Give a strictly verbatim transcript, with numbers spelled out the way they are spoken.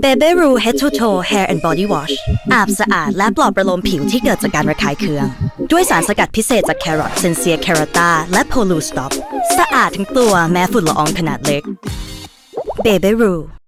Bebe Roo Head to Toe Hair and Body Wash อาบสะอาดและปลอบประโลมผิวที่เกิดจากการระคายเคืองด้วยสารสกัดพิเศษจากแครอทเซนเซียแคโรตาและโพลูสต็อปสะอาดทั้งตัวแม้ฝุ่นละอองขนาดเล็ก Bebe Roo